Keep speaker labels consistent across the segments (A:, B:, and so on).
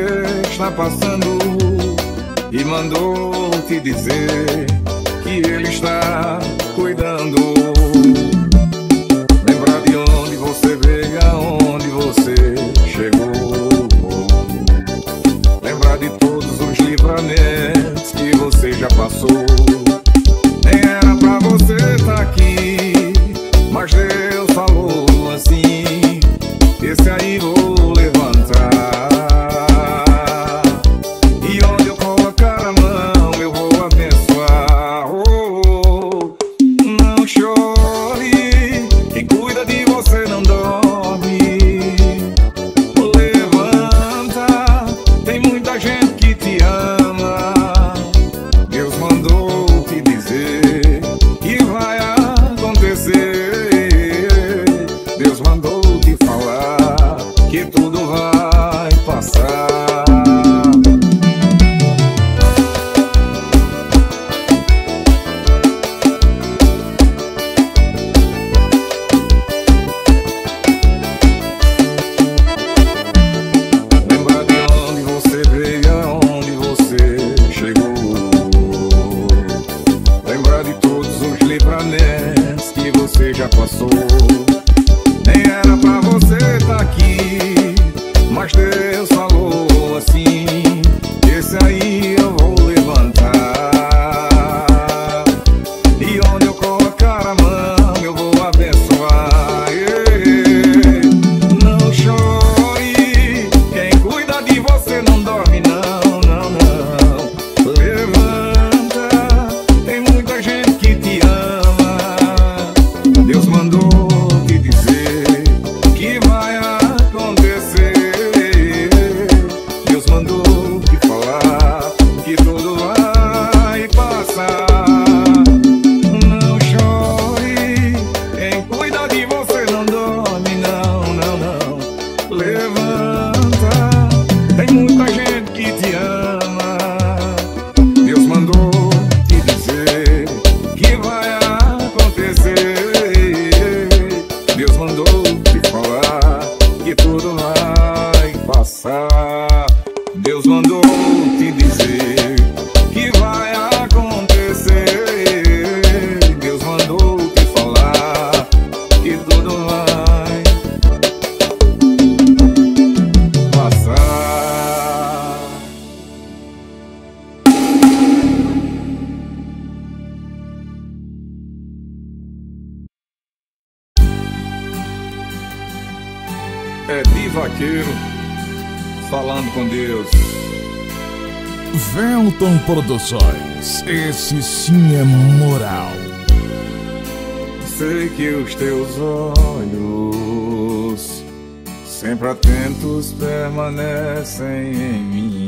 A: está passando e mandou te dizer que ele está cuidando. Lembrar de onde você veio, aonde você chegou. Lembrar de todos os livramentos que você já passou. Nem era pra você estar aqui, mas Deus falou assim: esse aí vou levantar, e onde eu colocar a mão eu vou abençoar. Oh, não chore, quem cuida de você não dorme. Levanta, tem muita gente que te ama. Deus mandou te dizer que vai acontecer. Deus mandou te falar que tudo vai passar. Lembrar de onde você veio, aonde você chegou. Lembrar de todos os livramentos que você já passou. Nem era pra você estar aqui, mas Deus falou assim: esse aí eu vou levantar, e onde eu colocar a mão eu vou abençoar. Não chore, quem cuida de você não dorme, não, não, não. Levanta, tem muita gente que te ama. Deus mandou te dizer que vai acontecer. Deus mandou te falar que tudo vai passar. Não chore, quem cuida de você não dorme, não, não, não. Levanta, tem muita gente que te ama. Deus mandou te dizer que vai acontecer. Deus mandou te falar que tudo vai passar. Deus mandou te dizer que vai acontecer. Deus mandou te falar que tudo vai passar. É de vaqueiro falando com Deus.
B: Velton Produções, esse sim é moral.
A: Sei que os teus olhos, sempre atentos, permanecem em mim,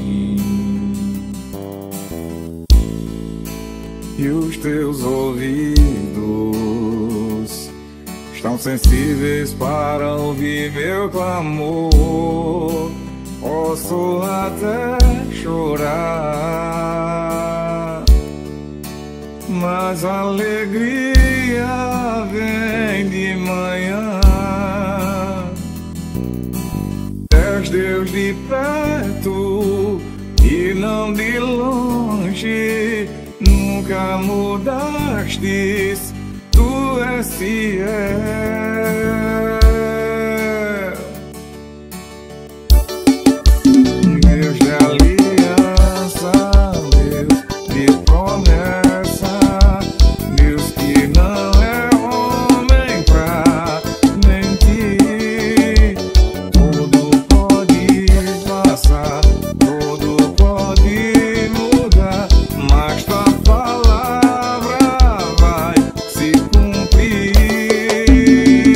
A: e os teus ouvidos estão sensíveis para ouvir meu clamor. Posso até chorar, mas a alegria vem de manhã. És Deus de perto e não de longe, nunca mudastes, tu és fiel. Deus de aliança, Deus de promessa, Deus que não é homem pra mentir. Tudo pode passar, tudo pode mudar, mas tua palavra vai se cumprir.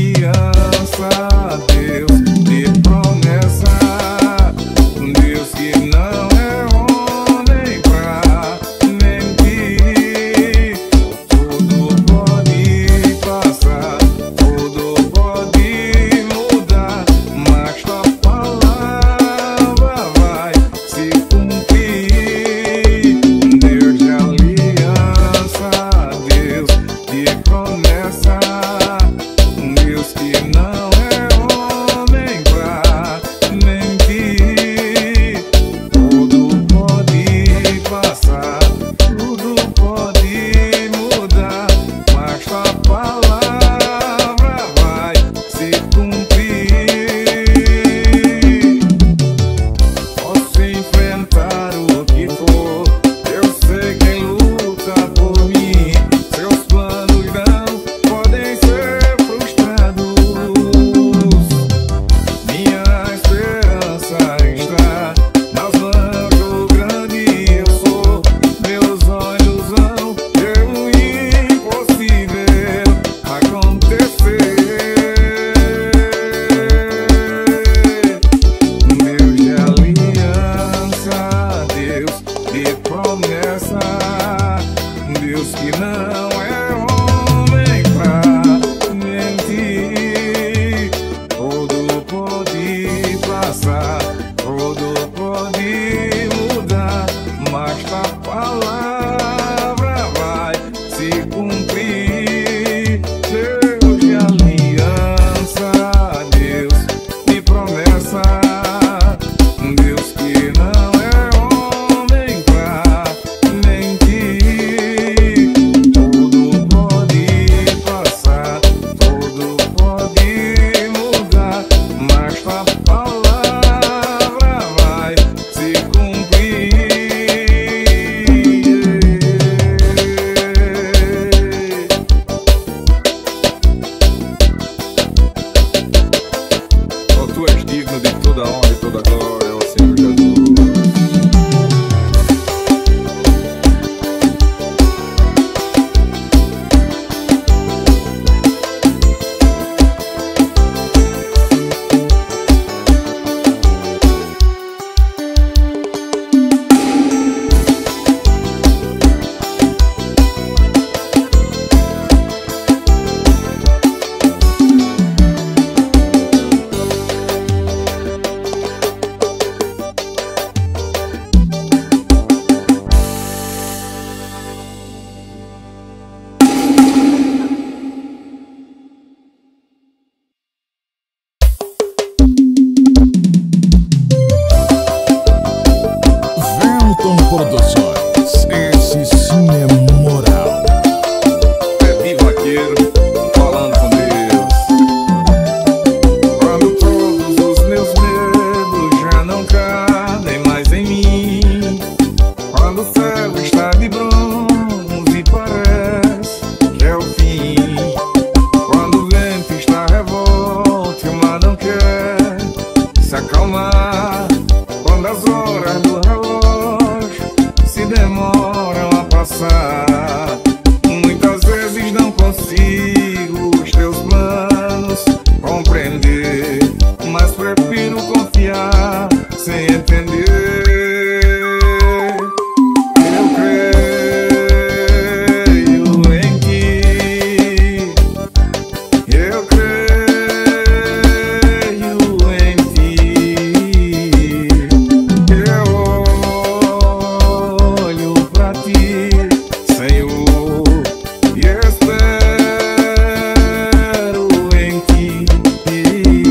A: aliança, Deus de promessa, Deus que não é homem pra mentir. Tudo pode passar, tudo pode mudar, mas tua palavra vai se cumprir. Deus de aliança, Deus de promessa, Deus que não é homem pra mentir. Tudo pode passar, tudo pode mudar, mas tua palavra vai se cumprir. Posso enfrentar o que for, eu sei quem luta por mim. Seus planos não podem ser frustrados. Minha esperança está nas mãos do grande eu sou. Meus olhos vão ver o impossível acontecer. Deus de aliança, Deus de promessa, Deus que não é homem pra mentir. Tudo pode passar, tudo pode mudar, mas tua palavra vai se cumprir. Deus de aliança, Deus de promessa, Deus que não é homem pra mentir. Tudo pode passar, tudo pode mudar, mas tua palavra vai se cumprir. Oh, tu és digno de toda honra e toda glória, ó Senhor Jesus.
B: Velton Produções, esse sim é moral.
A: É Bivaqueiro falando com Deus. Quando todos os meus medos já não cabem mais em mim, quando o céu está de bronze e parece que é o fim, quando o vento está revolto e o mar não quer se acalmar, quando as horas do relógio se demoram a passar, muitas vezes não consigo os teus planos compreender, mas prefiro confiar sem entender. Eu creio em ti, eu creio em ti, eu olho pra ti, Senhor, e espero em ti.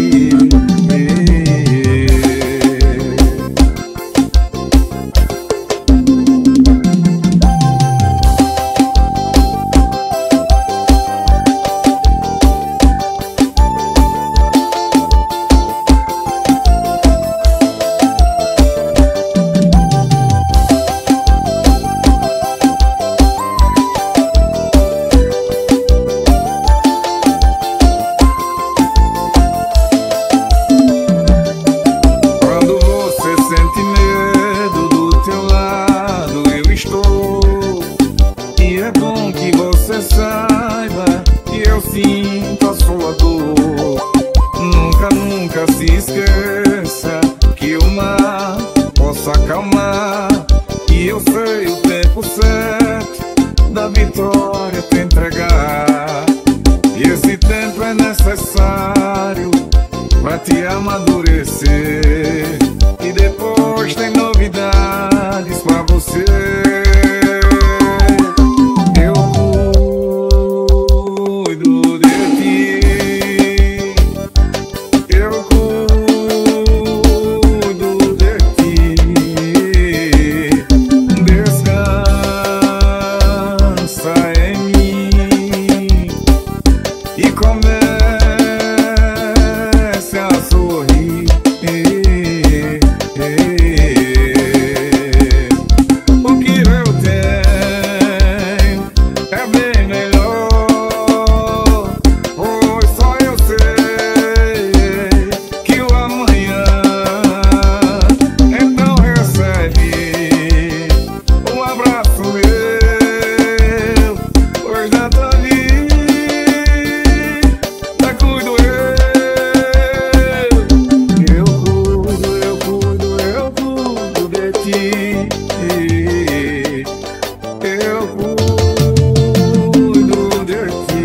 A: nunca se esqueça que o mar possa acalmar. E eu sei o tempo certo da vitória te entregar. E esse tempo é necessário pra te amadurecer. E depois tem novidades pra você. Eu cuido de ti. Eu cuido de ti. Descansa em mim e comece a sorrir. O que eu tenho é bem melhor, pois só eu sei que o amanhã. Então recebe um abraço meu, pois da tua vida cuido eu. Eu cuido de ti. Eu cuido de ti.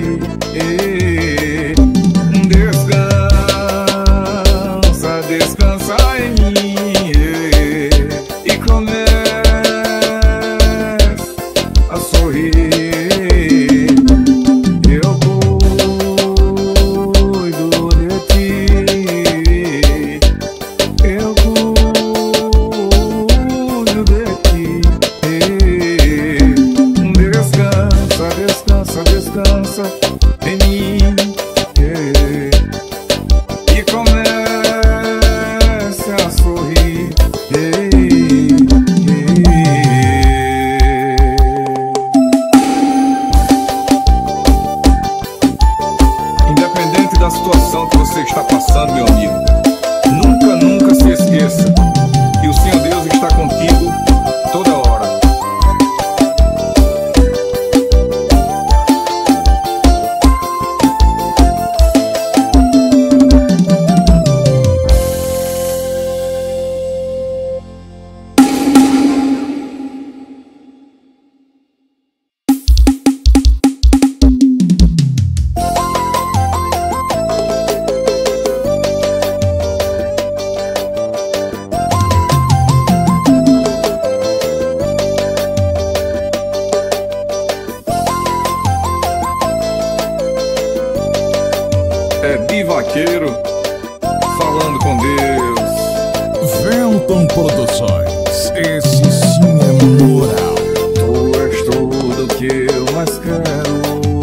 A: Descansa, descansa em mim e comece a sorrir. Eu cuido de ti. Eu cuido de ti. Descansa, descansa, descansa em mim e comece a sorrir. Independente da situação que você está passando, meu amigo, nunca, nunca se esqueça que o Senhor Deus está contigo toda hora. É Bivaqueiro falando com Deus.
B: Velton Produções, esse sim é moral.
A: Tu és tudo que eu mais quero.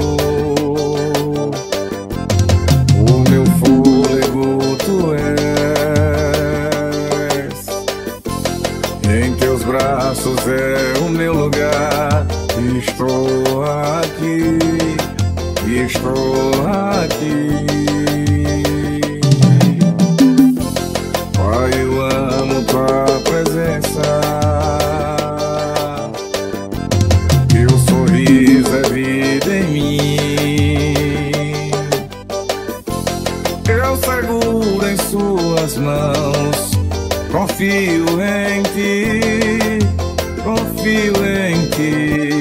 A: O meu fôlego tu és. Em teus braços é o meu lugar. Estou aqui, estou aqui. Pai, eu amo tua presença. Teu sorriso é vida em mim. Eu seguro em suas mãos. Confio em ti, confio em ti.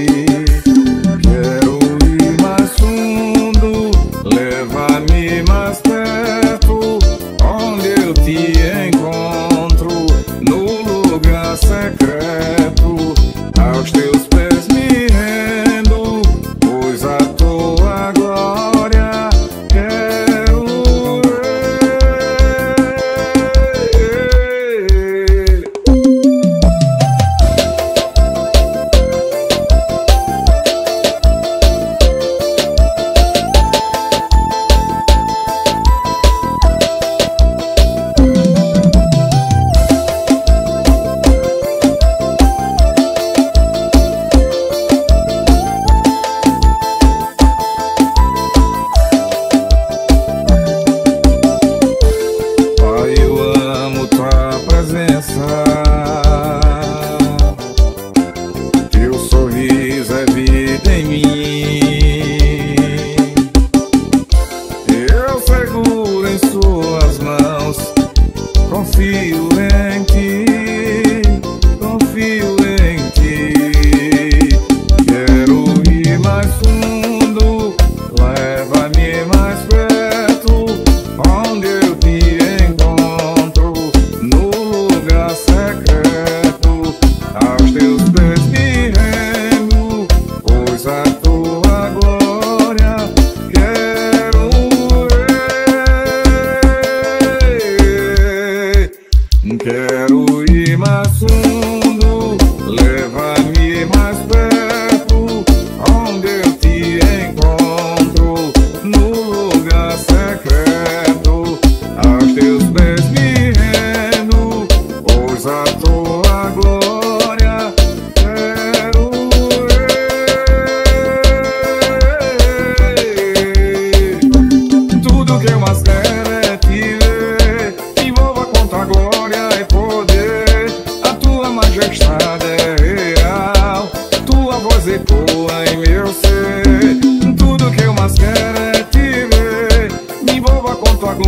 A: Quero ir mais fundo, leva-me mais perto, onde eu te encontro, no lugar secreto. Aos teus pés me rendo, pois a tua glória quero ver.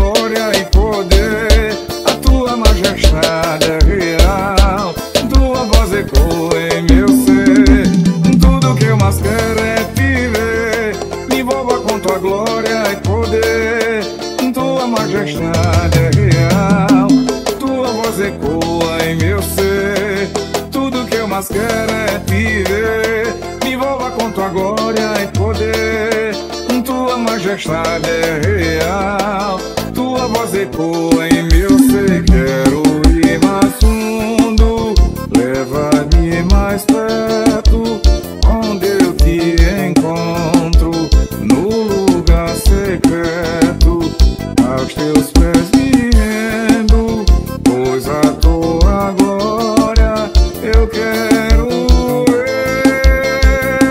A: glória e poder. A tua majestade é real, tua voz ecoa em meu ser. Tudo que eu mais quero é te ver, me envolva com tua glória e poder. Tua majestade é real, tua voz ecoa em meu ser. Tudo que eu mais quero é te ver, me envolva com tua glória e poder. Tua majestade é real, tua voz ecoa em meu ser. Quero ir mais fundo, leva-me mais perto, onde eu te encontro, no lugar secreto. Aos teus pés me rendo, pois a tua glória eu quero ver.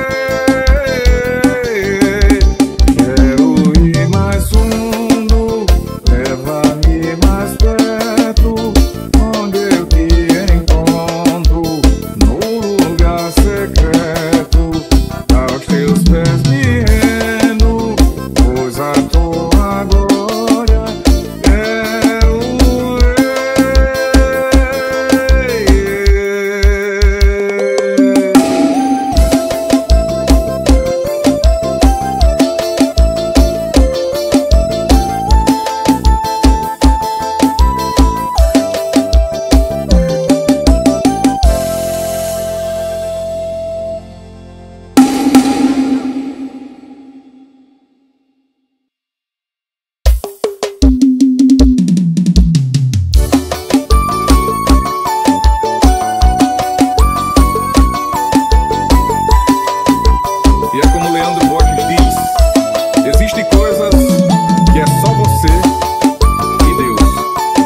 A: Quero ir mais fundo, leva-me mais perto, onde eu te encontro, no lugar secreto. Aos teus pés me rendo, pois a tua glória quero ver. E é como Leandro Borges diz: existem coisas que é só você e Deus.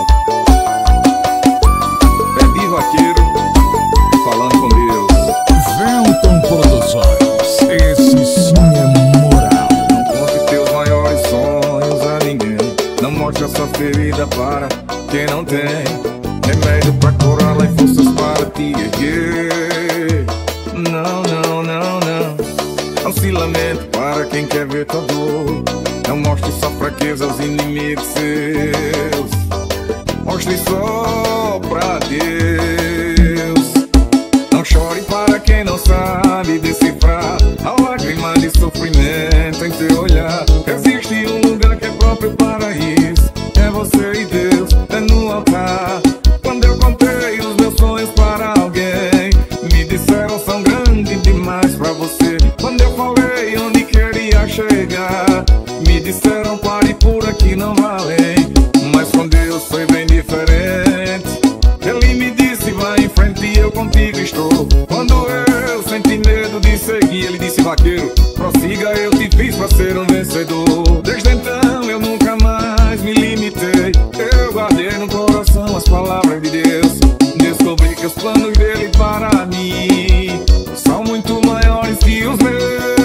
A: É Di Vaqueiro falando com Deus.
B: Velton Produções, esse sim é moral.
A: Não conte teus maiores sonhos a ninguém, não mostre a sua ferida para quem não tem remédio pra curá-la e forças para te erguer. Não, não, não, não. Não se lamente para quem quer ver tua dor. Não mostre sua fraqueza aos inimigos seus. Mostre só pra Deus. Não chore para quem não sabe decifrar a lágrima de sofrimento em teu olhar. Existe um lugar que é próprio para isso, é você e Deus, é no altar. Quando eu contei os meus sonhos para alguém, me disseram são grandes demais pra você. Quando eu falei onde queria chegar, me disseram pare por aqui, não valem. Mas com Deus foi bem diferente. Ele me disse vai em frente e eu contigo estou. Quando eu senti medo de seguir, ele disse vaqueiro, prossiga, eu te fiz pra ser um vencedor. Desde então eu nunca mais me limitei, eu guardei no coração as palavras de Deus. Descobri que os planos dele para mim são muito maiores que os meus.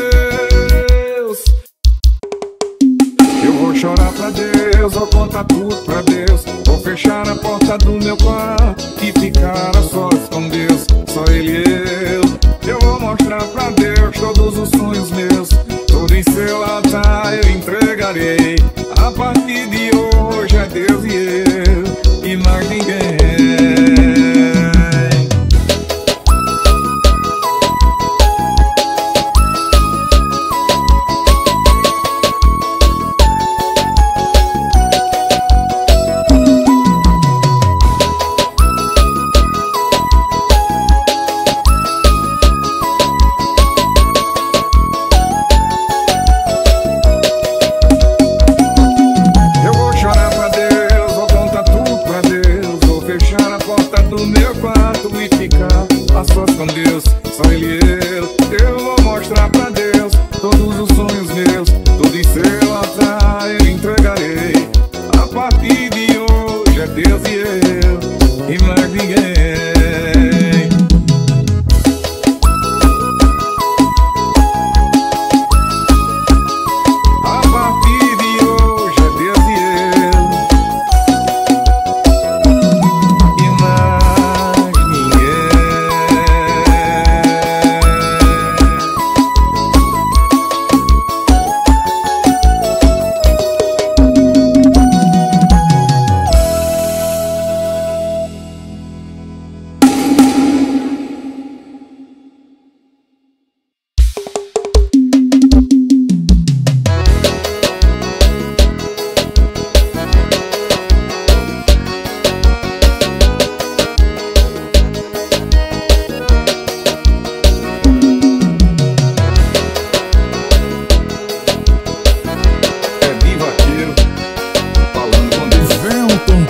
A: Eu vou chorar pra Deus, vou contar tudo pra Deus. Vou fechar a porta do meu quarto e ficar a sós com Deus, só ele e eu. Eu vou mostrar pra Deus todos os sonhos meus, tudo em seu altar eu entregarei. A partir de hoje é Deus e eu, e mais ninguém.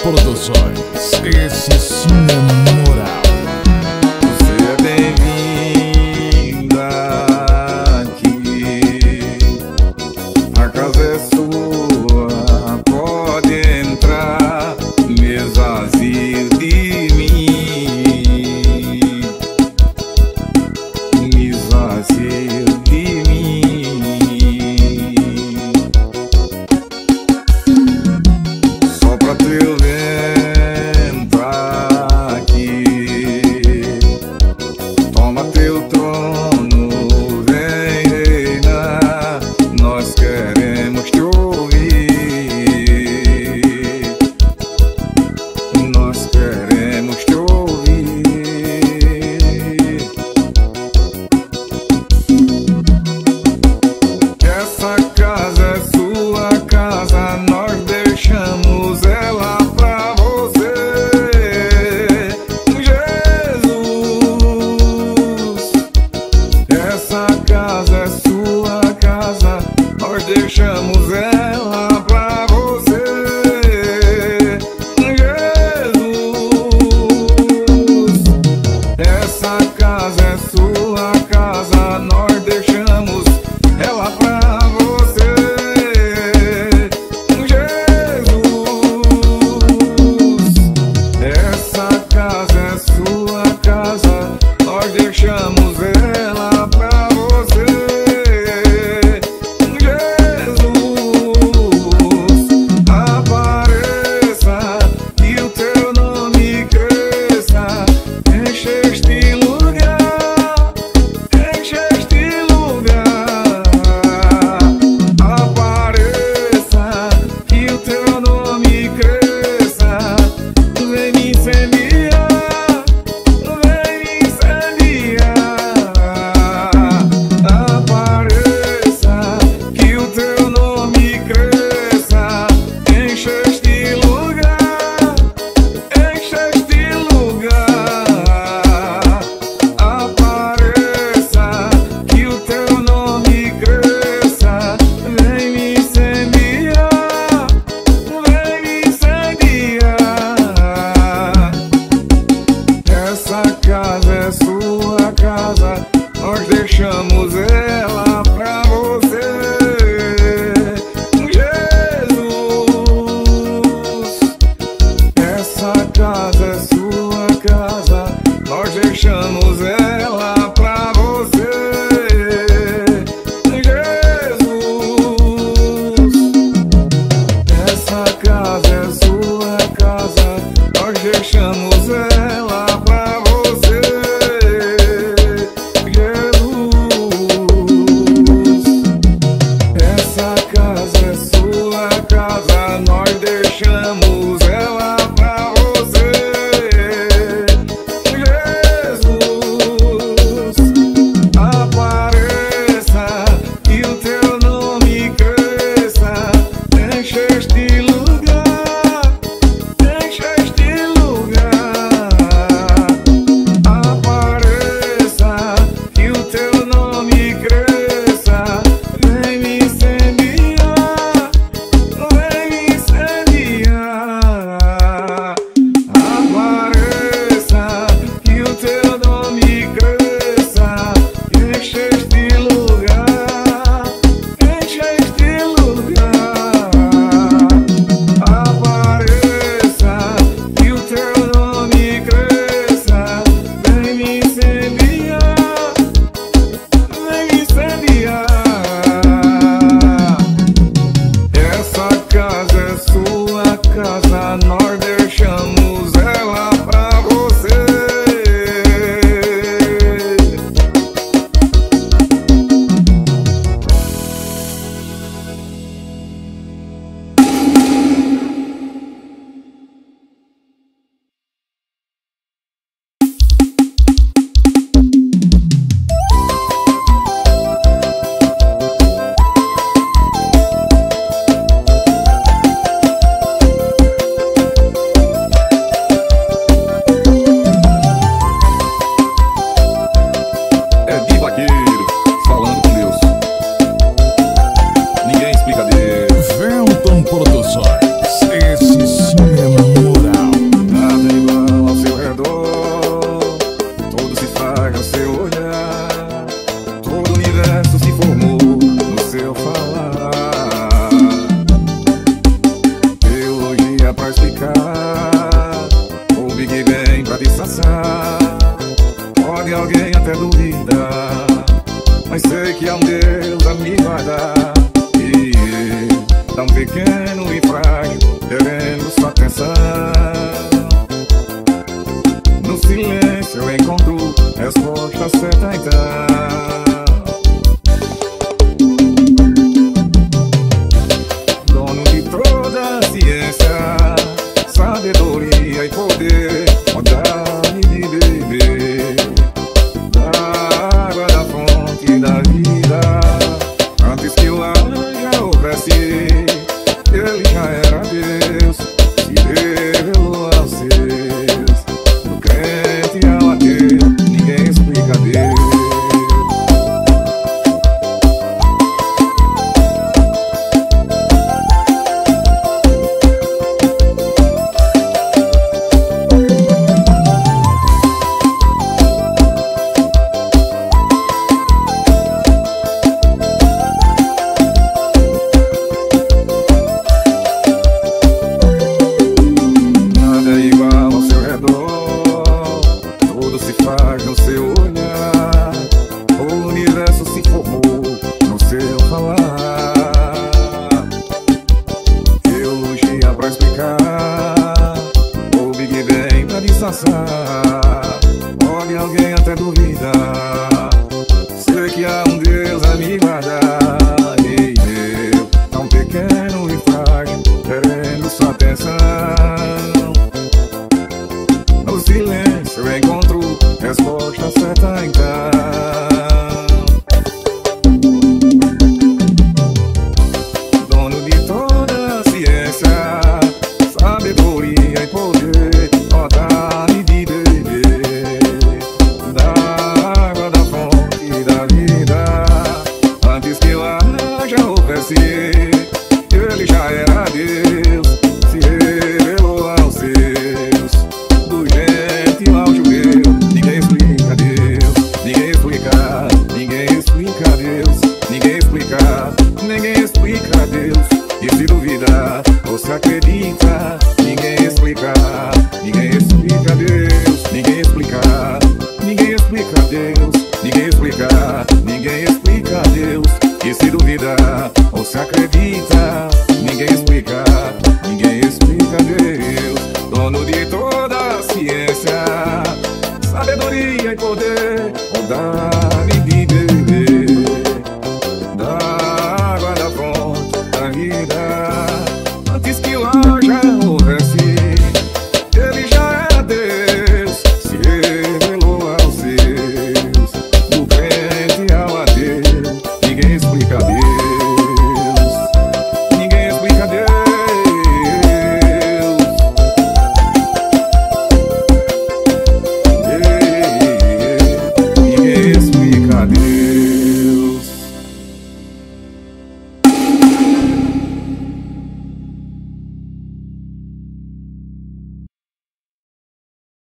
B: Produções. Esse sim é moral.
A: Você é bem-vinda aqui. A casa é sua, pode entrar. Me esvazio de mim. Me esvazio de mim. Sopra teu vento aqui. Toma teu trono, vem reinar. Nós queremos te ouvir. Nós queremos te ouvir. Essa casa é sua casa, nós deixamos ela pra você. Jesus, essa casa é sua casa, nós deixamos ela pra você. Jesus, essa casa é sua casa, nós deixamos ela pra você. Jesus, essa casa é sua casa, nós deixamos ela pra você. Jesus, apareça e o teu nome cresça. Enche este lugar, enche este lugar. Apareça e o teu nome cresça. Vem me incendiar, vem me incendiar. Apareça que o teu nome cresça. Enche este lugar, enche este lugar. Apareça que o teu nome cresça. Vem me incendiar, vem me incendiar. Essa casa é sua casa, nós deixamos ela pra você. Jesus, essa casa é sua casa, nós deixamos ela pra você. Jesus, essa casa é sua casa, nós deixamos ela pra você. Jesus, essa casa é sua casa, nós deixamos ela pra você. Jesus, apareça e o teu nome cresça. Enche este lugar, enche este lugar. Apareça e o teu nome cresça. Vem me incendiar, vem me incendiar. Apareça e o teu nome cresça. Enche este lugar, enche este lugar. Apareça e o teu nome cresça. Vem me incendiar, vem me incendiar. Essa casa é sua casa, nós deixamos ela pra você. dia pra explicar, o Big Bang pra disfarçar. Pode alguém até duvidar, mas sei que há um Deus a me guardar. E eu, tão pequeno e frágil, querendo sua atenção. No silêncio eu encontro resposta certa então. Dono de toda a ciência, sabedoria e poder, vontade de beber da água da fonte da vida. Antes que o anjo houvesse, ele já era Deus, se revelou aos seus. Do crente ao ateu, ninguém explica Deus. Faz no seu olhar, o universo se formou no seu falar. Teologia pra explicar, o Big Bang pra disfarçar.